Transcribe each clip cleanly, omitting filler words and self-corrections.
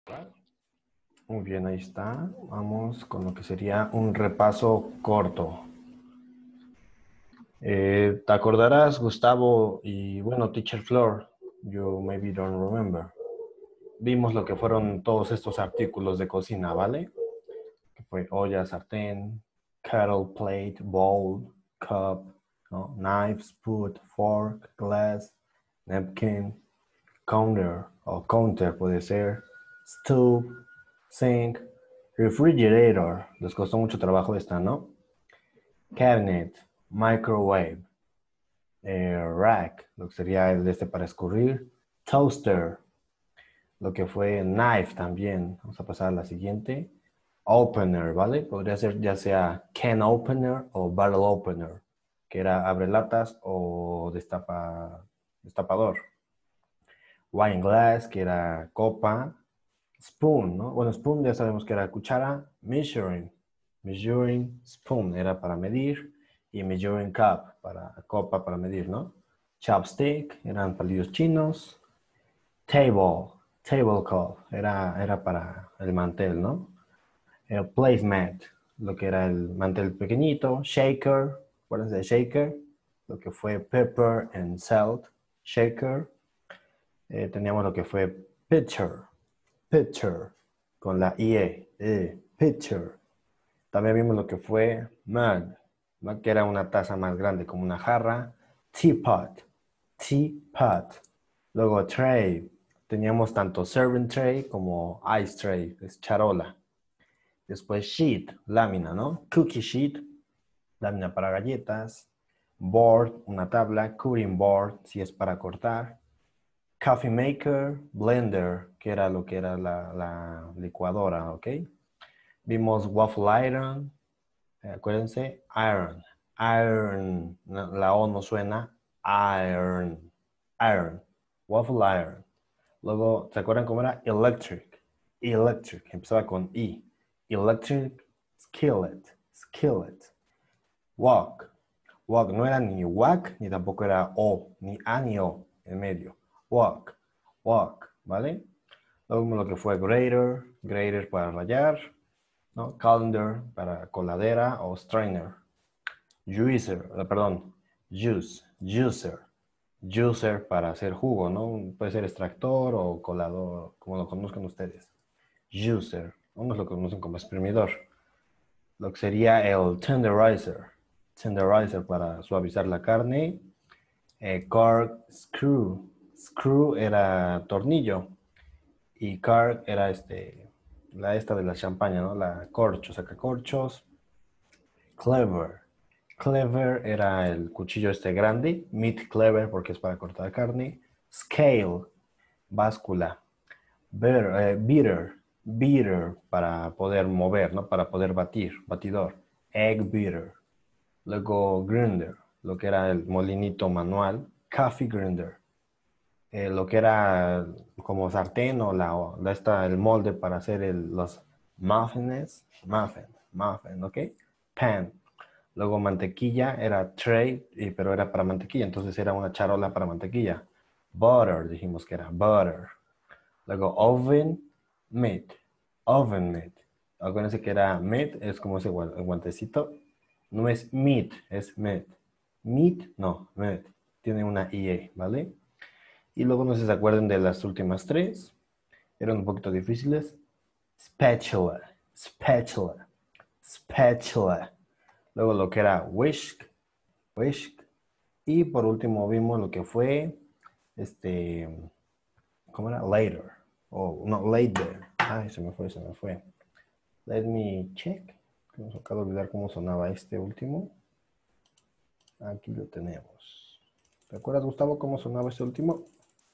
Muy bien, ahí está. Vamos con lo que sería un repaso corto. ¿Te acordarás, Gustavo y bueno, Teacher Flor? You maybe don't remember. Vimos lo que fueron todos estos artículos de cocina, ¿vale? Que fue olla, sartén, kettle, plate, bowl, cup, ¿no? Knife, spoon, fork, glass, napkin, counter o counter puede ser, stove, sink, refrigerator. Les costó mucho trabajo esta, ¿no? Cabinet, microwave, rack, lo que sería el de este para escurrir, toaster, lo que fue knife también. Vamos a pasar a la siguiente. Opener, ¿vale? Podría ser ya sea can opener o barrel opener, que era abrelatas o destapador. Wine glass, que era copa. Spoon, ¿no? Bueno, spoon ya sabemos que era cuchara. Measuring spoon era para medir. Y measuring cup, para copa para medir, ¿no? Chopstick, eran palillos chinos. Tablecloth, era para el mantel, ¿no? El placemat, lo que era el mantel pequeñito. Shaker, acuérdense de shaker, lo que fue pepper and salt, shaker. Teníamos lo que fue pitcher, con la IE, pitcher. También vimos lo que fue mug, ¿no? Que era una taza más grande, como una jarra. Teapot. Luego tray. Teníamos tanto serving tray como ice tray, es charola. Después sheet, lámina, ¿no? Cookie sheet, lámina para galletas. Board, una tabla. Cutting board, si es para cortar. Coffee maker, blender, que era lo que era la licuadora, ¿ok? Vimos waffle iron, acuérdense, iron, la O no suena, iron, waffle iron. Luego, ¿se acuerdan cómo era? Electric, empezaba con I. Electric skillet. Wok no era ni whack, ni tampoco era O, ni A ni O en medio. Wok, ¿vale? Luego vimos lo que fue grater para rallar, ¿no? Colander para coladera o strainer. Juicer para hacer jugo, ¿no? Puede ser extractor o colador, como lo conozcan ustedes. Juicer, unos lo conocen como exprimidor. Lo que sería el tenderizer para suavizar la carne. Cork, screw era tornillo. Y cork era la esta de la champaña, ¿no? La corcho, sacacorchos. Cleaver era el cuchillo grande. Meat cleaver porque es para cortar carne. Scale, báscula. Beater para poder mover, ¿no? Para poder batidor. Egg beater. Luego grinder, lo que era el molinito manual. Coffee grinder. Lo que era como sartén o el molde para hacer los muffin, ¿ok? Pan. Luego mantequilla era tray, pero era para mantequilla, entonces era una charola para mantequilla. Butter, dijimos que era butter. Luego oven mitt. Acuérdense que era mitt, es como ese guantecito. No es meat, es mitt. Meat, no, mitt. Tiene una IE, ¿vale? Y luego no sé si se acuerdan de las últimas tres. Eran un poquito difíciles. Spatula. Luego lo que era whisk. Y por último vimos lo que fue, ¿cómo era? Later. Oh, no, later. Ay, se me fue. Let me check. Me acabo de olvidar cómo sonaba este último. Aquí lo tenemos. ¿Te acuerdas, Gustavo, cómo sonaba este último?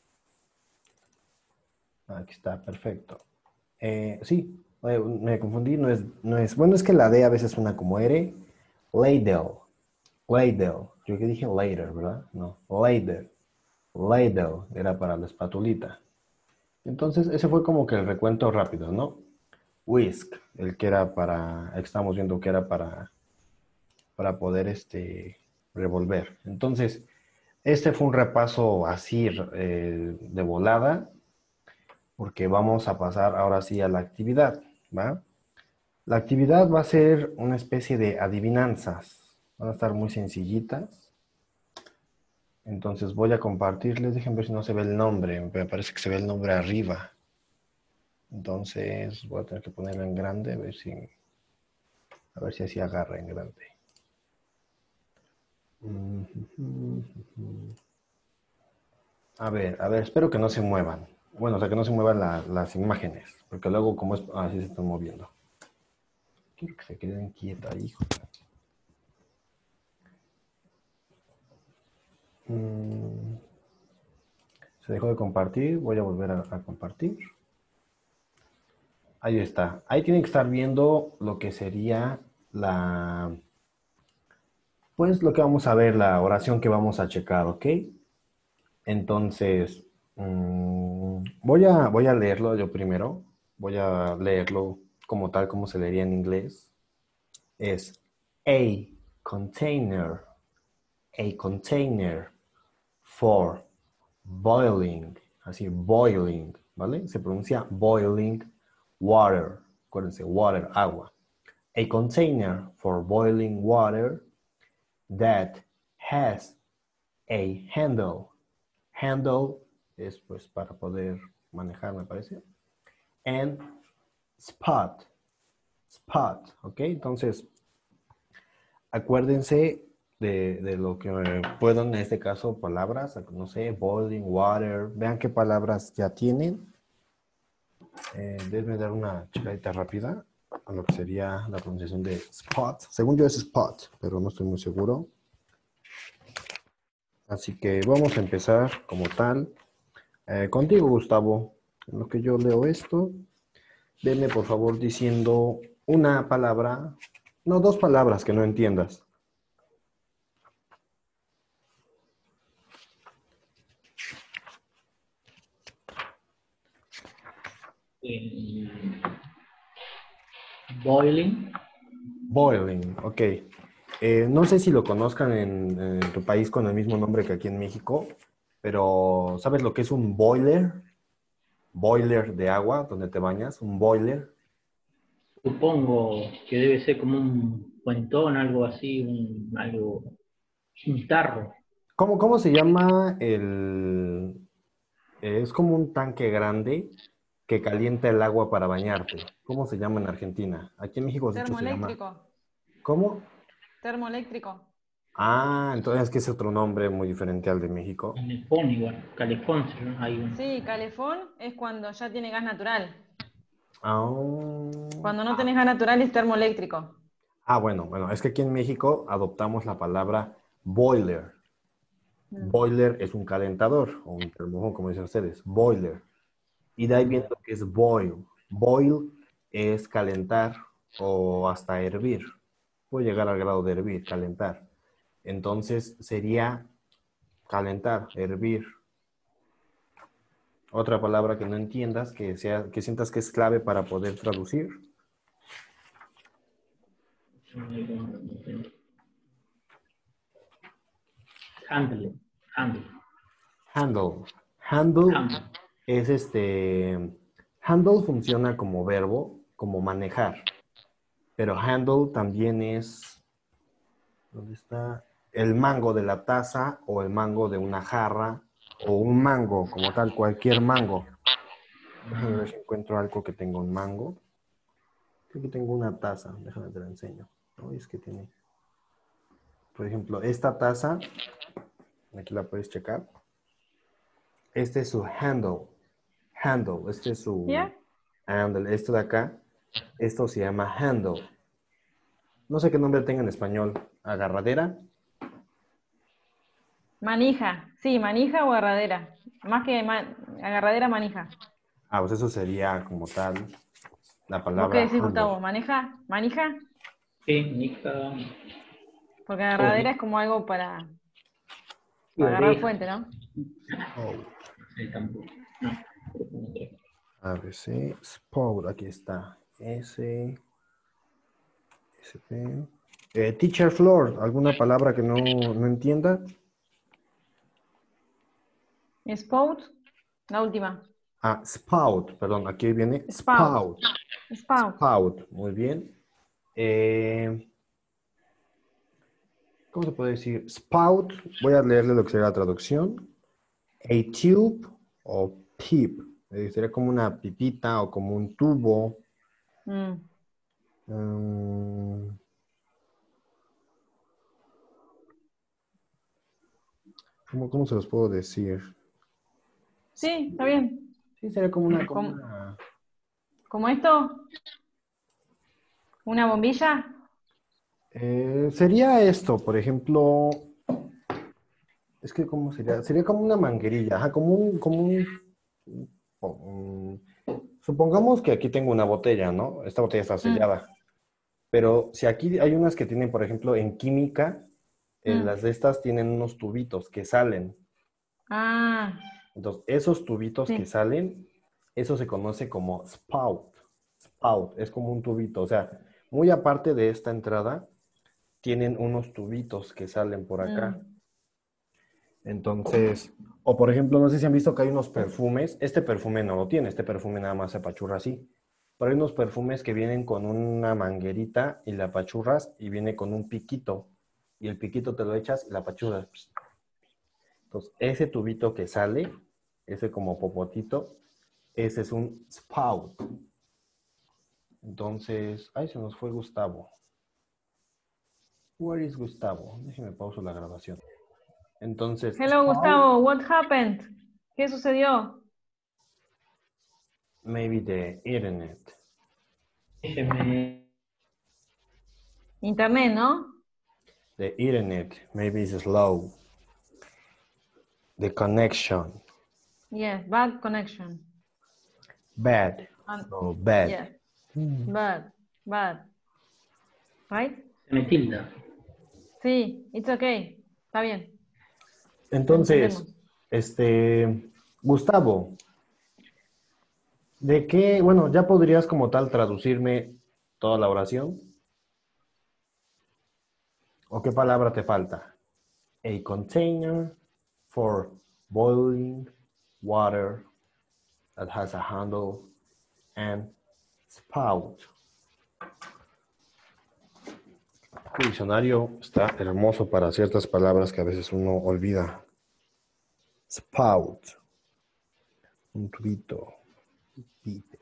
Aquí está, perfecto. Sí, me confundí, bueno, es que la D a veces suena como R. Ladle. Yo que dije later, ¿verdad? No, ladle era para la espatulita. Entonces, ese fue como que el recuento rápido, ¿no? Whisk, el que era estamos viendo que era para poder, revolver. Entonces, este fue un repaso así de volada. porque vamos a pasar ahora sí a la actividad, ¿va? La actividad va a ser una especie de adivinanzas. Van a estar muy sencillitas. Entonces voy a compartirles. Déjenme ver si no se ve el nombre. Me parece que se ve el nombre arriba. Entonces voy a tener que ponerlo en grande, a ver si así agarra en grande. A ver, espero que no se muevan. Bueno, o sea, que no se muevan las imágenes, porque luego como es, así se están moviendo. Quiero que se queden quietas, hijo. Se dejó de compartir, voy a volver a compartir. Ahí está. Ahí tienen que estar viendo lo que sería pues lo que vamos a ver, la oración que vamos a checar, ¿ok? Entonces, voy a leerlo yo primero. Voy a leerlo como tal, como se leería en inglés. Es a container, a container for boiling, así, boiling, ¿vale? Se pronuncia boiling water. Acuérdense, water, agua. A container for boiling water that has a handle. Handle es pues para poder manejar, me parece. And spot. Spot, ¿ok? Entonces, acuérdense de lo que puedo en este caso, palabras, no sé, boiling, water. Vean qué palabras ya tienen. Déjenme dar una checadita rápida a lo que sería la pronunciación de spot. Según yo es spot, pero no estoy muy seguro. Así que vamos a empezar como tal. Contigo, Gustavo. En lo que yo leo esto, venme por favor diciendo una palabra, no, dos palabras que no entiendas. Eh, boiling. Boiling, ok. No sé si lo conozcan en tu país con el mismo nombre que aquí en México, pero ¿sabes lo que es un boiler? Boiler de agua, donde te bañas, un boiler. Supongo que debe ser como un puentón, algo así, un tarro. ¿Cómo se llama es como un tanque grande que calienta el agua para bañarte. ¿Cómo se llama en Argentina? Aquí en México, de hecho, se llama... Termoeléctrico. ¿Cómo? Termoeléctrico. Ah, entonces es que es otro nombre muy diferente al de México. Calefón igual, calefón, hay un... Sí, calefón es cuando ya tiene gas natural. Ah, Cuando no tenés gas natural es termoeléctrico. bueno, es que aquí en México adoptamos la palabra boiler. Mm. Boiler es un calentador, o un termómetro, como dicen ustedes, boiler. Y de ahí viene lo que es boil. Boil es calentar o hasta hervir. Puede llegar al grado de hervir, calentar. Entonces sería calentar, hervir. Otra palabra que no entiendas, que sientas que es clave para poder traducir. Handle, handle, Handle. Handle handle. es handle funciona como verbo, como manejar. Pero handle también es, ¿dónde está? El mango de la taza o el mango de una jarra o un mango como tal, cualquier mango. Déjame ver si encuentro algo que tenga un mango. Creo que tengo una taza, déjame te la enseño. ¿No? Es que tiene, por ejemplo, esta taza, aquí la puedes checar. Este es su handle. Handle, este es su ¿Ya? handle. Esto de acá, esto se llama handle. No sé qué nombre tenga en español. Agarradera. Manija. Sí, manija o agarradera. Más que agarradera, manija. Ah, pues eso sería como tal la ¿Vos qué palabra decís, handle. Gustavo? ¿Maneja? ¿Manija? Sí, nica, Porque oh, agarradera es nica, como algo y para agarrar oreja. fuente, ¿no? Oh. Sí, tampoco. No, ABC, Spout, aquí está. SP. Teacher Floor, ¿alguna palabra que no entienda? Spout, la última. Ah, spout, perdón, aquí viene Spout. spout. Spout. Spout, muy bien. ¿Cómo se puede decir? Spout, voy a leerle lo que sería la traducción. A tube o pipe. Sería como una pipita o como un tubo. Mm. Mm, ¿cómo se los puedo decir? Sí, está bien. Sí, sería como una, ¿Cómo, cómo esto? ¿Una bombilla? sería esto, por ejemplo, es que ¿cómo sería? Sería como una manguerilla, ajá, um, supongamos que aquí tengo una botella, ¿no? Esta botella está Mm, sellada, pero si aquí hay unas que tienen, por ejemplo, en química, mm. las de estas tienen unos tubitos que salen. Ah, Entonces, esos tubitos que sí. salen, eso se conoce como spout. Spout, es como un tubito, o sea, muy aparte de esta entrada, tienen unos tubitos que salen por acá. Mm, Entonces, o por ejemplo, no sé si han visto que hay unos perfumes. Este perfume no lo tiene, este perfume nada más se apachurra así. Pero hay unos perfumes que vienen con una manguerita y la apachurras y viene con un piquito. Y el piquito te lo echas y la apachurras. Entonces, ese tubito que sale, ese como popotito, ese es un spout. Entonces, ay, se nos fue Gustavo. Where is Gustavo? Déjeme pauso la grabación. Entonces, Hello, spout, Gustavo. What happened? ¿Qué sucedió? maybe the internet. Déjeme. Internet, ¿no? The internet maybe is slow. The connection. Yes, bad connection. Bad. Um, No, bad. yes, bad, bad. Right? Se me tilda. Sí, it's okay. Está bien, lo Entonces, entendemos. Gustavo, ¿de qué? Bueno, ya podrías como tal traducirme toda la oración. ¿O qué palabra te falta? A container for boiling water that has a handle and spout. El diccionario está hermoso para ciertas palabras que a veces uno olvida. Spout, un tubito. Pipe.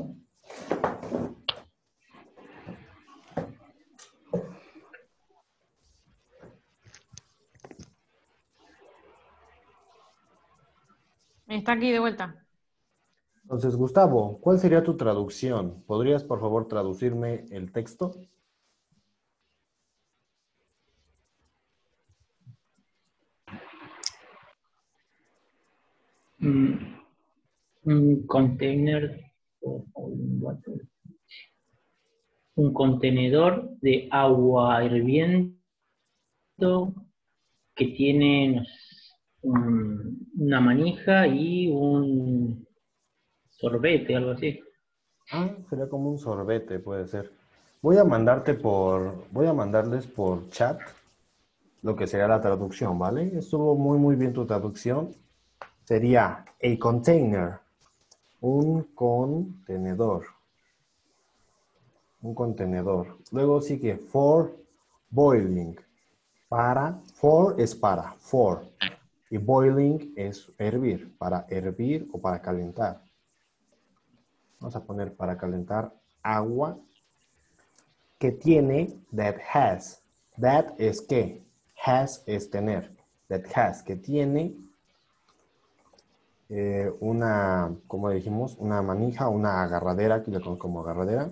Está aquí de vuelta. Entonces, Gustavo, ¿cuál sería tu traducción? ¿Podrías, por favor, traducirme el texto? Mm, un container o un contenedor de agua hirviendo que tiene no sé, una manija y un sorbete, algo así. Ah, sería como un sorbete, puede ser. Voy a mandarles por chat lo que sería la traducción, ¿vale? Estuvo muy, muy bien tu traducción. Sería a container, un contenedor, un contenedor. Luego sigue for boiling, for es para, for. Y boiling es hervir, para hervir o para calentar. Vamos a poner para calentar agua que tiene, that has. That es que, has es tener. That has, que tiene una, como dijimos, una manija, una agarradera, que le conozco como agarradera.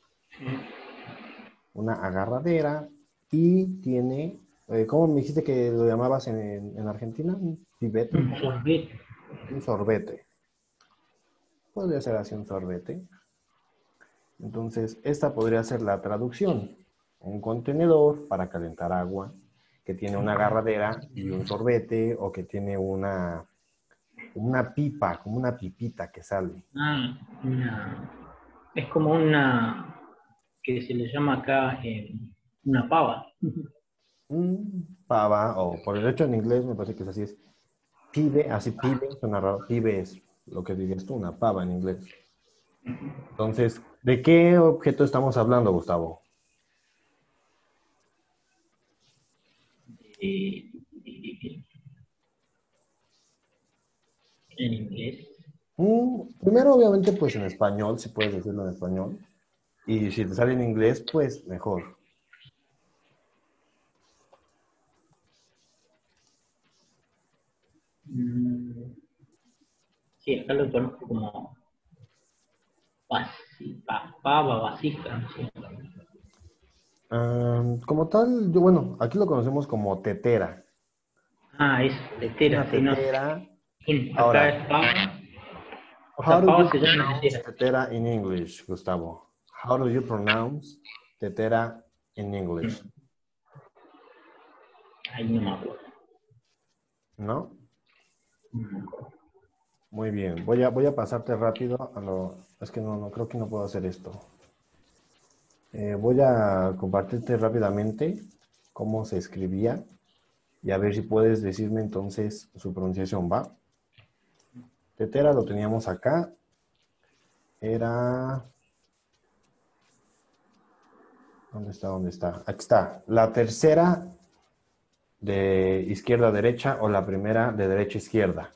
Una agarradera y tiene, ¿cómo me dijiste que lo llamabas en Argentina? ¿Un pibete? Un sorbete. Un sorbete. Podría ser así un sorbete. Entonces, esta podría ser la traducción. Un contenedor para calentar agua que tiene una agarradera y un sorbete o que tiene una pipa, como una pipita que sale. Ah, es como una que se le llama acá una pava. Pava, o por el hecho en inglés me parece que es así, es pibe, así pibe, suena raro, pibe es lo que dirías tú, una pava en inglés. Entonces, ¿de qué objeto estamos hablando, Gustavo? Eh, en inglés. Primero, obviamente, pues en español, si puedes decirlo en español. Y si te sale en inglés, pues mejor. Mm, sí, acá lo conozco como pava, vasija, no sé. Como tal, yo, bueno, aquí lo conocemos como tetera. Ah, es Una tetera, sí, no. tetera. Acá Ahora, es pava, o how sea, do pava you se llama pronounce tetera. tetera in English, Gustavo? How do you pronounce tetera in English? Mm, ahí no me acuerdo. ¿No? Mm, Muy bien. Voy a pasarte rápido a lo... Es que no, creo que no puedo hacer esto. Voy a compartirte rápidamente cómo se escribía y a ver si puedes decirme entonces su pronunciación, ¿va? Tetera lo teníamos acá. Era... ¿Dónde está? ¿Dónde está? Aquí está. La tercera de izquierda a derecha o la primera de derecha a izquierda.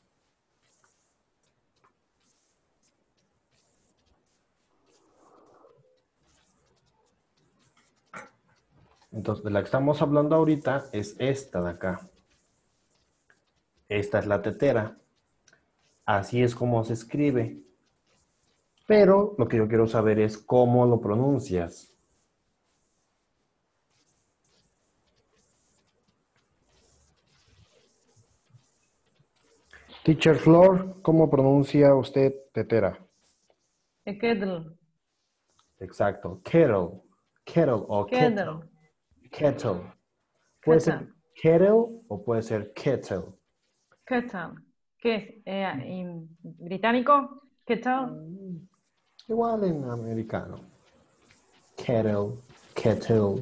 Entonces, de la que estamos hablando ahorita es esta de acá. Esta es la tetera. Así es como se escribe. Pero lo que yo quiero saber es cómo lo pronuncias. Teacher Flor, ¿cómo pronuncia usted tetera? Kettle. Exacto. Kettle. Kettle o kettle. Kettle. Kettle. Puede ser Kettle. kettle o puede ser kettle. Kettle. ¿Qué es? ¿Británico? Kettle. Igual en americano. Kettle, kettle.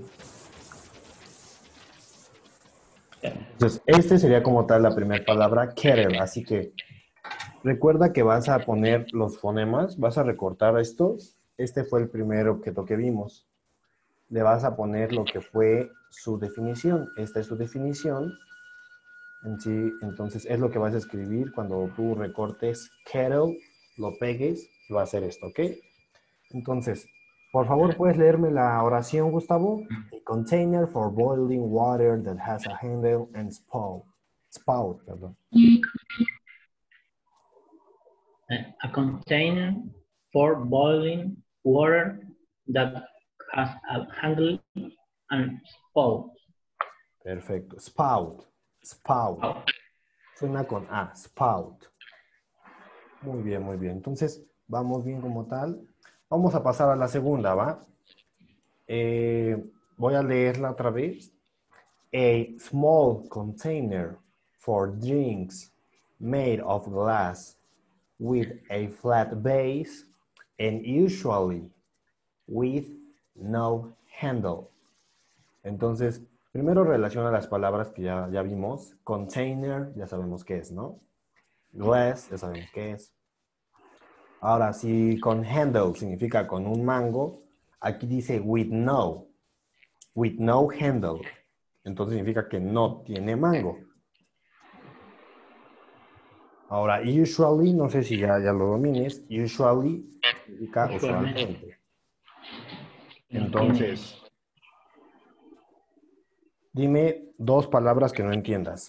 Entonces, este sería como tal la primera palabra, kettle. Así que recuerda que vas a poner los fonemas, vas a recortar estos. Este fue el primer objeto que vimos. Le vas a poner lo que fue su definición. Esta es su definición. En sí, entonces es lo que vas a escribir cuando tú recortes kettle, lo pegues, va a ser esto, ¿ok? Entonces, por favor, ¿puedes leerme la oración, Gustavo? A container for boiling water that has a handle and spout. Spout, perdón. a container for boiling water that has a handle and spout. Perfecto. Spout. Spout. Oh, Suena con A. Spout. Muy bien, muy bien. Entonces, vamos bien como tal. Vamos a pasar a la segunda, ¿va? Voy a leerla otra vez. A small container for drinks made of glass with a flat base and usually with no handle. Entonces, primero relaciona las palabras que ya vimos. Container, ya sabemos qué es, ¿no? Glass, ya sabemos qué es. Ahora, si con handle significa con un mango, aquí dice with no handle. Entonces significa que no tiene mango. Ahora, usually, no sé si ya lo domines, usually significa usualmente usualmente. no tiene Entonces, dime dos palabras que no entiendas.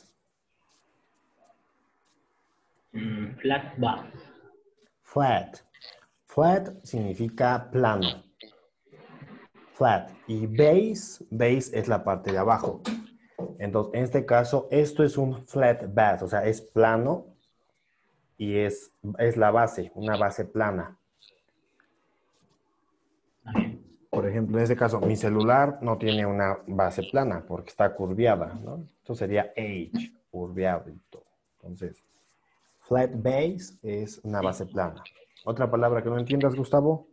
flat bar. Flat. Flat significa plano. Flat. Y base es la parte de abajo. Entonces, en este caso, esto es un flat base, o sea, es plano y es la base, una base plana. También. Por ejemplo, en este caso, mi celular no tiene una base plana porque está curviada, ¿no? Esto sería edge, curviado y todo. Entonces, flat base es una base plana. ¿Otra palabra que no entiendas, Gustavo?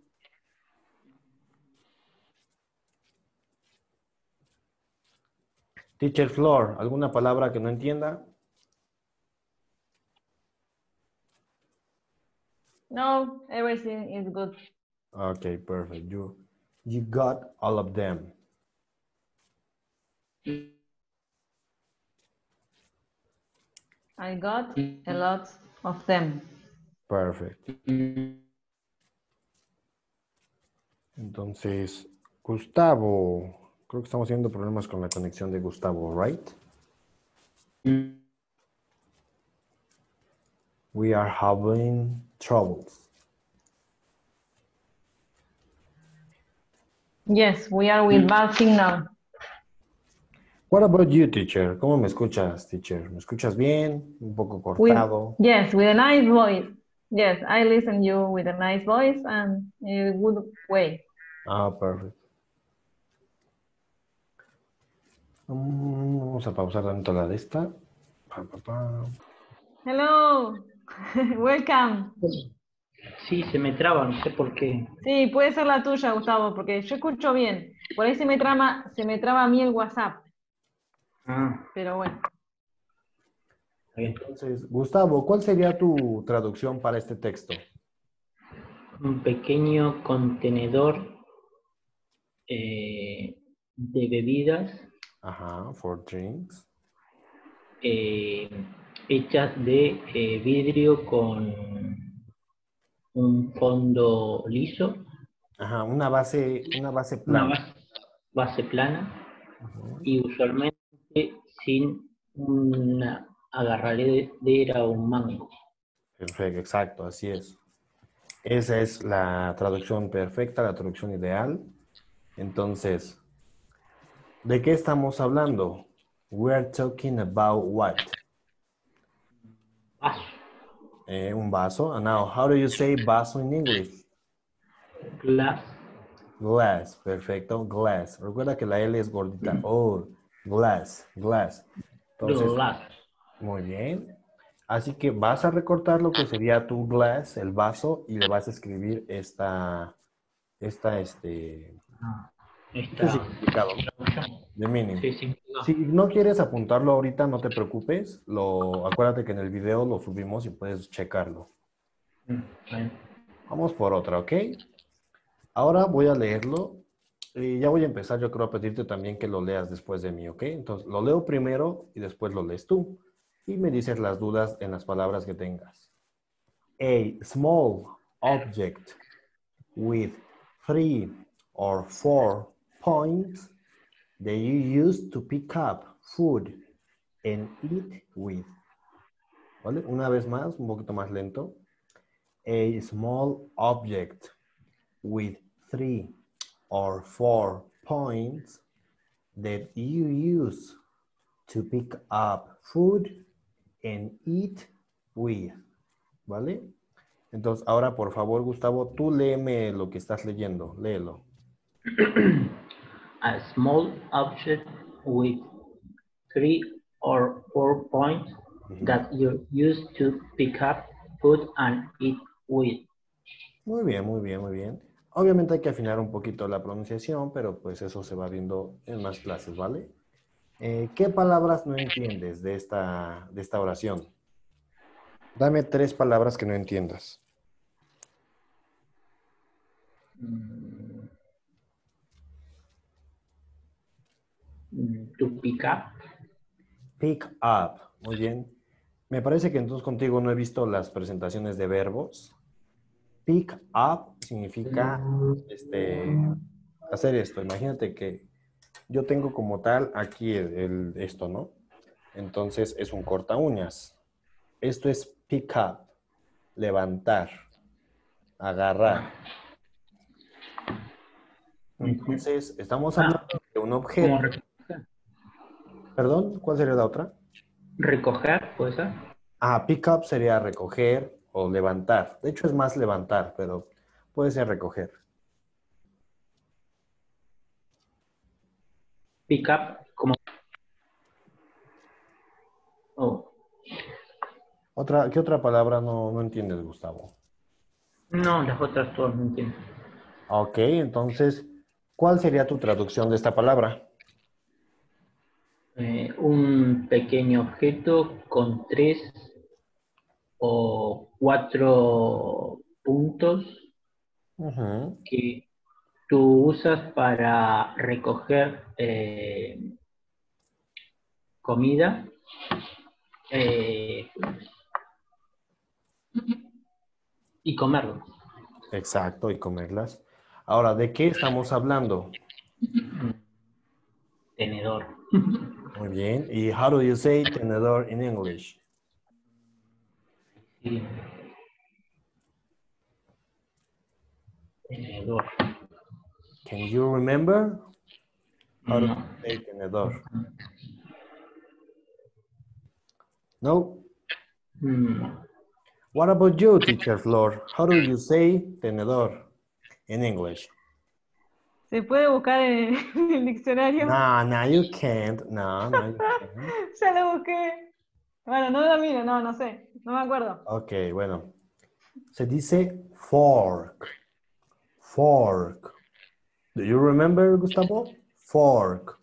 Teacher Floor, ¿alguna palabra que no entienda? No, everything is good. Okay, perfect. You got all of them. I got a lot of them. Perfect. Entonces, Gustavo. Creo que estamos teniendo problemas con la conexión de Gustavo, right? We are having troubles. Yes, we are with bad signal. What about you, teacher? ¿Cómo me escuchas, teacher? ¿Me escuchas bien? Un poco cortado. Yes, with a nice voice. Yes, I listen you with a nice voice and in a good way. Ah, perfect. Vamos a pausar tanto la de esta. Hello, welcome. Sí, se me traba, no sé por qué. Sí, puede ser la tuya, Gustavo, porque yo escucho bien. Por ahí se me traba a mí el WhatsApp, Ah, pero bueno. está bien. Entonces, Gustavo, ¿cuál sería tu traducción para este texto? Un pequeño contenedor de bebidas Ajá, for drinks. hechas de vidrio con un fondo liso, Ajá, una base una plana. base plana Ujú. y usualmente sin una agarradera o un mango. Perfecto, exacto, así es. Esa es la traducción perfecta, la traducción ideal. Entonces, ¿de qué estamos hablando? We're talking about what? Vaso, Un vaso. And now, how do you say vaso in English? glass, Glass, perfecto, glass. Recuerda que la L es gordita. Oh, glass, glass. Entonces, glass. muy bien. Así que vas a recortar lo que sería tu glass, el vaso, y le vas a escribir este Esta significado, ¿no? traducción. The meaning. Sí, sí. Si no quieres apuntarlo ahorita, no te preocupes. Acuérdate que en el video lo subimos y puedes checarlo. Bueno. Vamos por otra, ¿ok? Ahora voy a leerlo y ya voy a empezar. Yo creo a pedirte también que lo leas después de mí, ¿ok? Entonces, lo leo primero y después lo lees tú. Y me dices las dudas en las palabras que tengas. A small object with 3 or 4 points that you use to pick up food and eat with. ¿Vale? Una vez más, un poquito más lento. A small object with 3 or 4 points that you use to pick up food and eat with. ¿Vale? Entonces, ahora, por favor, Gustavo, tú léeme lo que estás leyendo. Léelo. A small object with 3 or 4 points that you use to pick up food and eat with. Muy bien, muy bien, muy bien. Obviamente hay que afinar un poquito la pronunciación, pero pues eso se va viendo en más clases, ¿vale? ¿Qué palabras no entiendes de esta oración? Dame 3 palabras que no entiendas. To pick up. Pick up. Muy bien. Me parece que entonces contigo no he visto las presentaciones de verbos. Pick up significa hacer esto. Imagínate que yo tengo como tal aquí esto, ¿no? Entonces es un corta uñas. Esto es pick up, levantar, agarrar. Entonces estamos hablando de un Como objeto. Perdón, ¿cuál sería la otra? recoger, puede ser. Pick up sería recoger o levantar. De hecho es más levantar, pero puede ser recoger. Pick up, como. Oh. ¿Qué otra palabra no entiendes, Gustavo? No, las otras todas no entiendo. Ok, entonces, ¿cuál sería tu traducción de esta palabra? Un pequeño objeto con 3 o 4 puntos Ujú. que tú usas para recoger comida eh, y comerlo. Exacto, y comerlas. Ahora, ¿de qué estamos hablando? Tenedor. Muy bien. ¿Y how do you say tenedor in English? Sí. Tenedor. Can you remember? How do No. you say tenedor? No? Mm, What about you, teacher Flor? How do you say tenedor in English? ¿Se puede buscar en el diccionario? No, no, you can't. No, no, you can't. Ya lo busqué. Bueno, no lo miro, no, no sé. No me acuerdo. Ok, bueno. Se dice fork. Fork. Do you remember, Gustavo? Fork.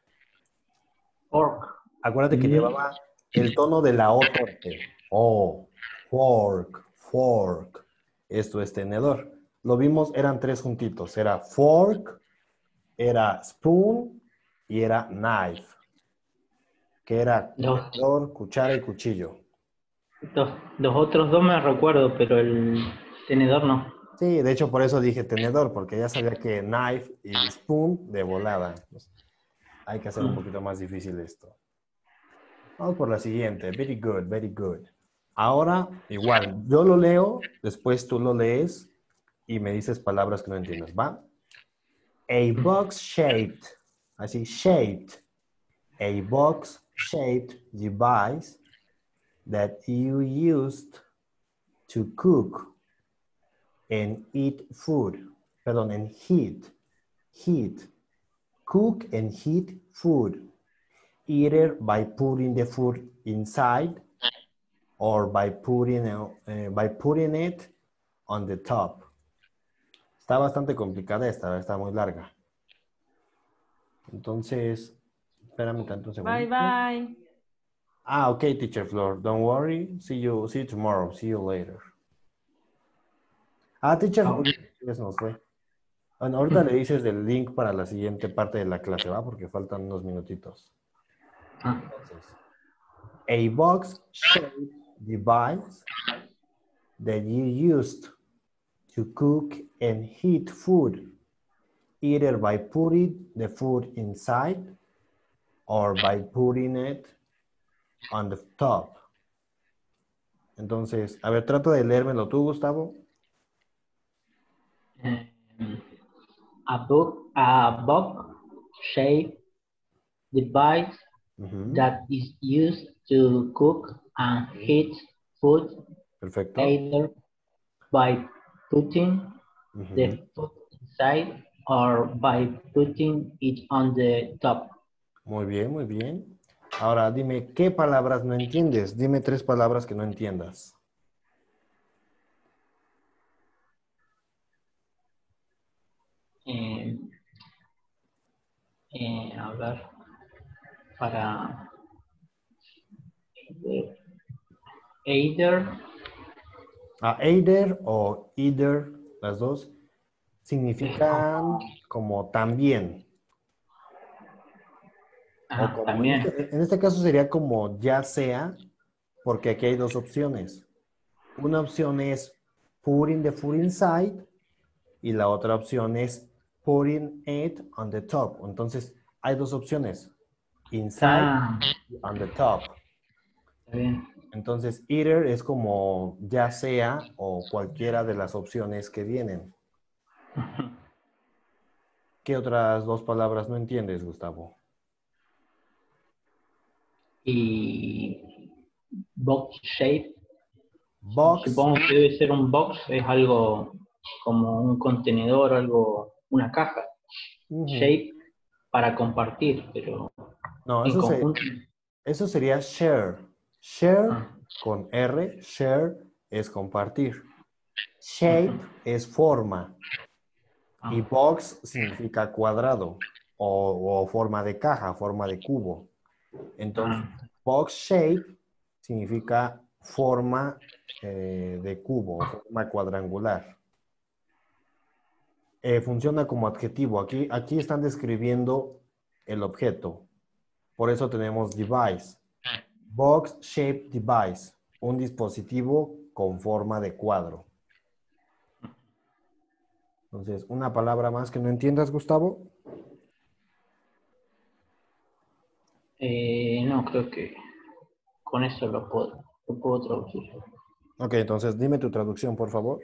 pork. Acuérdate que Mm, llevaba el tono de la O torpe. Oh, fork, fork. Esto es tenedor. Lo vimos, eran tres juntitos. Era fork, era spoon y era knife. Que era Los, tenedor, cuchara y cuchillo. los otros dos me recuerdo, pero el tenedor no. Sí, de hecho por eso dije tenedor, porque ya sabía que knife y spoon de volada. Pues, hay que hacer un poquito más difícil esto. Vamos por la siguiente. Very good, very good. Ahora, igual, yo lo leo, después tú lo lees y me dices palabras que no entiendes, ¿va? A box shaped, así, shaped. A box shaped device that you used to cook and eat food. Perdón, and heat. Heat. Cook and heat food. Either by putting the food inside or by putting it on the top. Está bastante complicada esta, está muy larga. Entonces, espérame tanto un Bye, segundito. bye. Ah, ok, teacher Flor, don't worry. See you tomorrow. See you later. Ah, teacher, Ah, ya se nos fue. Bueno, ahorita le dices del link para la siguiente parte de la clase, ¿va? Porque faltan unos minutitos. ah, Entonces, a box-shaped device that you used to cook and heat food, either by putting the food inside or by putting it on the top. Entonces, a ver, trata de leérmelo tú, Gustavo. a box shaped device Ujú, that is used to cook and heat food perfecto. either by putting Ujú. the food inside or by putting it on the top. Muy bien, muy bien. Ahora, dime, ¿qué palabras no entiendes? Dime tres palabras que no entiendas. Eh, a ver, para either, Either o either, las dos, es significan como también. O como, también, en este caso sería como ya sea, porque aquí hay dos opciones. Una opción es putting the food inside y la otra opción es putting it on the top. Entonces, hay dos opciones, inside y on the top. está bien. Entonces, either es como ya sea o cualquiera de las opciones que vienen. ¿Qué otras dos palabras no entiendes, Gustavo? Y box shape, Box. supongo que debe ser un box, es algo como un contenedor, algo, una caja. Ujú. Shape para compartir, pero No, en conjunto. eso sería share. Share Ah, con R, share es compartir. ujú, Shape es forma y ah, box significa cuadrado o forma de caja, forma de cubo. Entonces, ah, box shape significa forma de cubo, forma cuadrangular. Funciona como adjetivo. Aquí están describiendo el objeto. Por eso tenemos device. Box shaped device. Un dispositivo con forma de cuadro. Entonces, ¿una palabra más que no entiendas, Gustavo? No, creo que con eso lo puedo traducir. Ok, entonces dime tu traducción, por favor.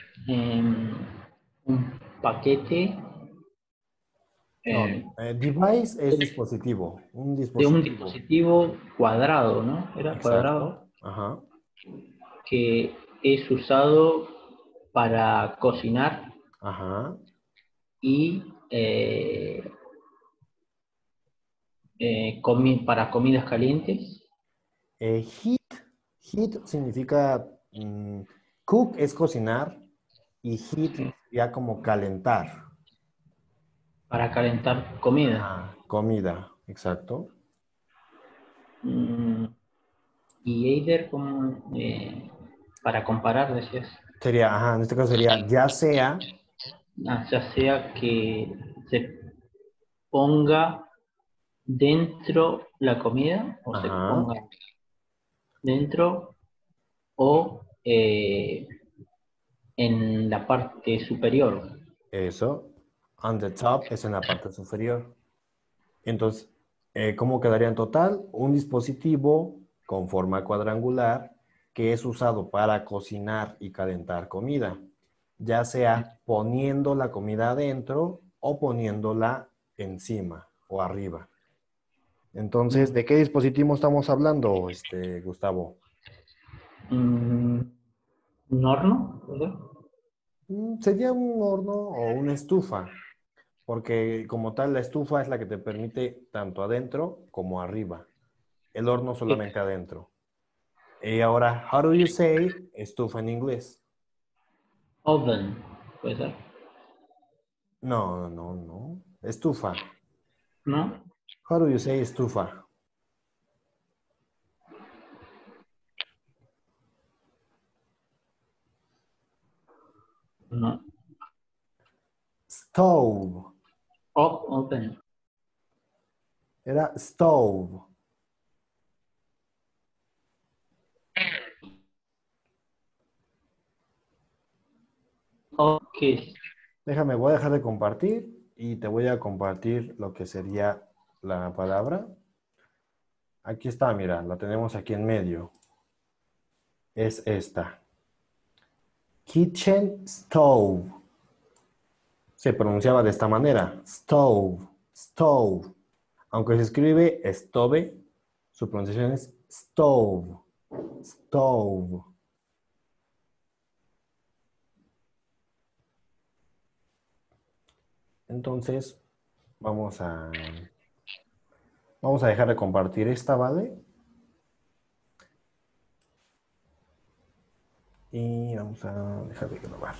Un paquete No, device es de dispositivo. Un un dispositivo. dispositivo cuadrado, ¿no? Era cuadrado, Exacto. Ajá. que es usado para cocinar Ajá. y para comidas calientes. Heat significa, cook es cocinar y heat Sí, ya como calentar. para calentar comida. Ajá, comida, exacto. Mm, y Eider, como para comparar, decías, Sería, ajá, en este caso sería ya sea, ya sea que se ponga dentro la comida o se ajá, ponga dentro o en la parte superior. eso. On the top es en la parte superior. Entonces, ¿cómo quedaría en total? Un dispositivo con forma cuadrangular que es usado para cocinar y calentar comida, ya sea poniendo la comida adentro o poniéndola encima o arriba. Entonces, ¿de qué dispositivo estamos hablando, Gustavo? Mm, ¿Un horno? ¿Verdad? Sería un horno o una estufa, porque como tal la estufa es la que te permite tanto adentro como arriba. El horno ¿Qué? solamente adentro. Y ahora, how do you say estufa en inglés? Oven, puede ser, No, no, no. Estufa. ¿no? How do you say estufa? No. Stove. Open. Era stove. Ok. Déjame, voy a dejar de compartir y te voy a compartir lo que sería la palabra. Aquí está, mira, la tenemos aquí en medio. Es esta. Kitchen stove. Se pronunciaba de esta manera. Stove, stove. Aunque se escribe stove, su pronunciación es stove, stove. Entonces, vamos a, vamos a dejar de compartir esta, ¿vale? Y vamos a dejar de grabar.